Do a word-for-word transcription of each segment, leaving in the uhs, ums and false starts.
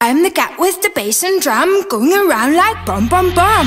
I'm the cat with the bass and drum, going around like bum bum bum.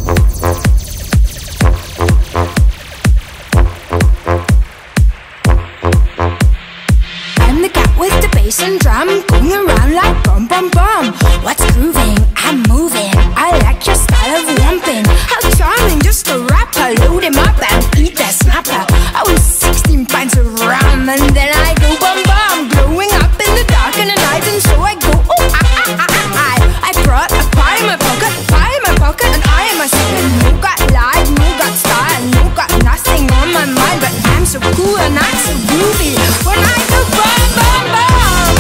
I'm the cat with the bass and drum, going around like bum bum bum. What's grooving? I'm moving. I like your style of romping. How charming, just a rapper. Load him up and eat that snapper. I was sixteen pints of rum and then I go bum bum. Glowing up in the dark and the night, and so I go oh ah ah ah ah ah. I brought a pie in my pocket, pie in my pocket, and I am a second. No got life, no got style, no got nothing on my mind, but I'm so cool and I'm so groovy when I go bum bum bum.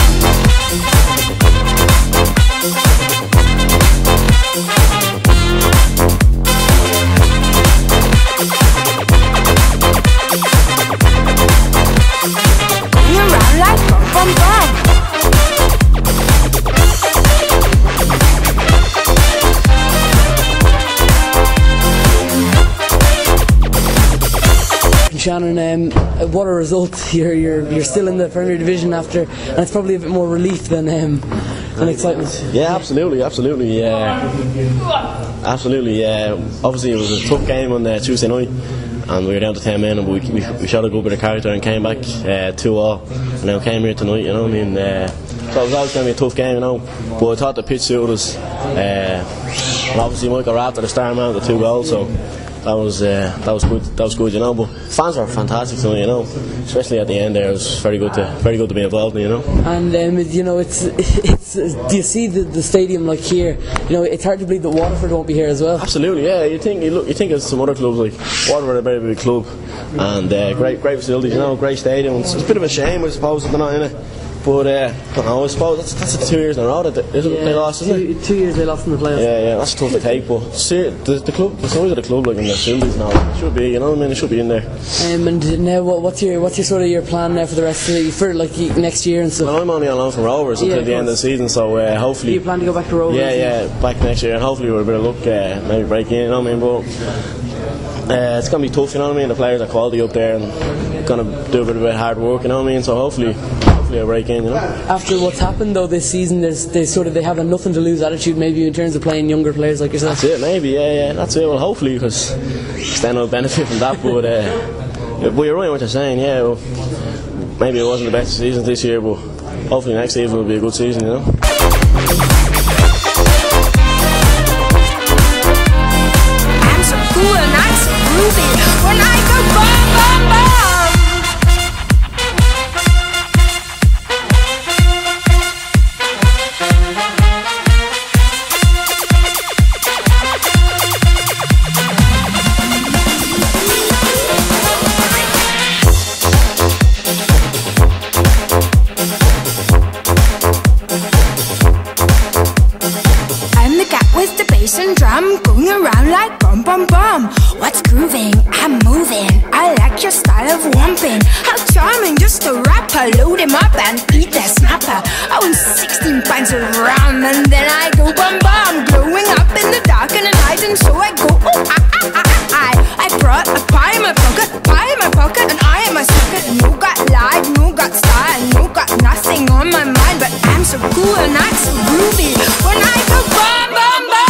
Going around like bum bum bum. Shannon, um, what a result! You're you're you're still in the Premier Division after, and it's probably a bit more relief than um, than excitement. Yeah, absolutely, absolutely, yeah, absolutely. Yeah, obviously it was a tough game on uh, Tuesday night, and we were down to ten men, and we we, we shot a good bit of character and came back uh, two all, and now came here tonight. You know, I mean, uh, so it was always going to be a tough game, you know. But I thought the pitch suited us, uh, and obviously Michael Raptor, the star man, with the two goals, so. That was uh, that was good. That was good, you know. But fans are fantastic tonight, you know. Especially at the end there, it was very good to very good to be involved in, you know. And um, you know, it's it's. Do you see the, the stadium like here? You know, it's hard to believe that Waterford won't be here as well. Absolutely, yeah. You think you look, you think of some other clubs like Waterford, a very big club, and uh, great great facilities, you know, great stadium. It's, it's a bit of a shame, I suppose, that they're not in it. But uh, I don't know, I suppose that's, that's the two years in a row that they, isn't yeah, they lost, isn't two, it? Two years they lost in the playoffs. Yeah, yeah, that's tough to take. But see, the, the club, the size of the club, like in the facilities now, it should be, you know what I mean? It should be in there. Um, and now, what, what's your what's your sort of your plan now for the rest of the for like next year and stuff? Well, I'm only on loan from Rovers until yeah, the end of the season, so uh, hopefully. You plan to go back to Rovers? Yeah, yeah, back next year, and hopefully with a bit of luck, uh, maybe break in. You know what I mean? But uh, it's gonna be tough, you know what I mean? The players are quality up there, and gonna do a bit of a hard work, you know what I mean? So hopefully. A break in, you know. After what's happened though this season, there's they sort of they have a nothing to lose attitude maybe in terms of playing younger players like yourself. That's it, maybe, yeah, yeah, that's it. Well, hopefully, because then I'll benefit from that. But uh, but you're right in what you're saying, yeah. Well, maybe it wasn't the best season this year, but hopefully next season will be a good season, you know. I'm so cool and I'm so groovy when I go bum bum bum. And drum, going around like bum bum bum. What's grooving? I'm moving. I like your style of romping. How charming, just a rapper. Load him up and eat that snapper. I want sixteen pints of rum and then I go bum bum. Glowing up in the dark and the night, and so I go oh ah ah ah ah ah. I brought a pie in my pocket, pie in my pocket, and I am a sucker. No got life, no got style, no got nothing on my mind, but I'm so cool and I'm so groovy when I go bum bum bum.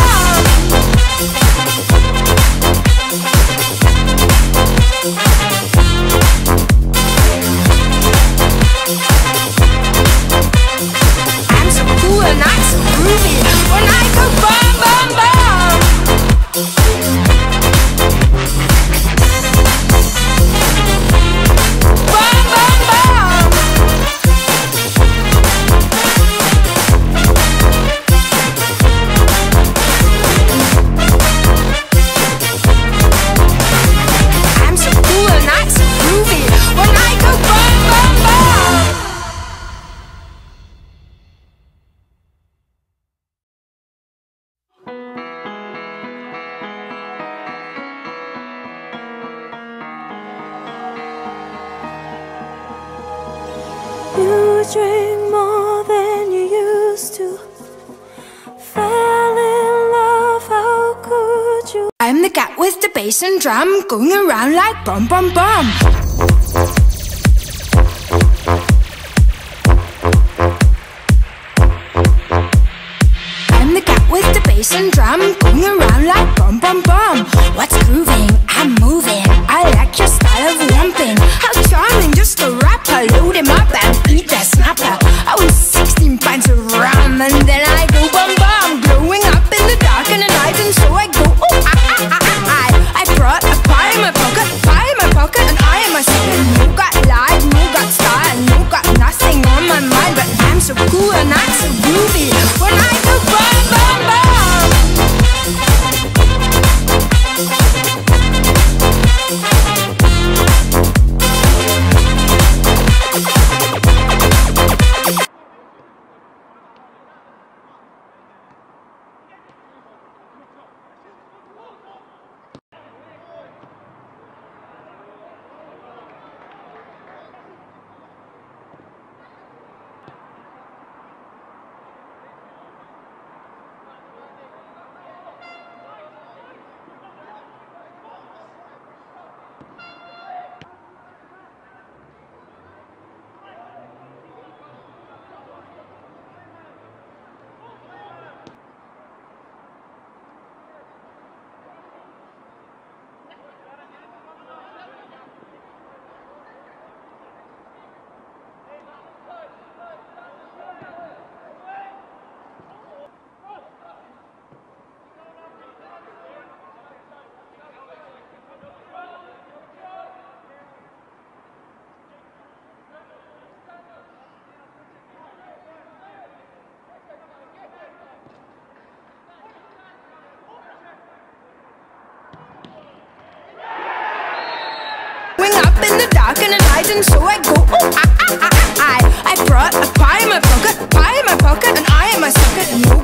I'm so cool and I'm so groovy when I go bum bum bum. Bum bum bum. I'm so cool and I'm so groovy when I go bum bum bum. You drink more than you used to. Fell in love, how could you? I'm the cat with the bass and drum, going around like bum bum bum. with the bass and drum going around like bum bum bum. What's grooving? I'm moving. I like your style of romping. How charming, just a rapper. Load him up and eat that snapper. I was sixteen pints of rum and then I go bum bum, glowing up in the dark and the night, and so I go oh I I I I. I brought a pie in my pocket, pie in my pocket, and I am a second. No got life, no got style, no got nothing on my mind, but I'm so cool and I'm so groovy when I go bum bum bum. Up in the dark and the night, and so I go oh I I I I. I brought a pie in my pocket, pie in my pocket, and I am a sucker. No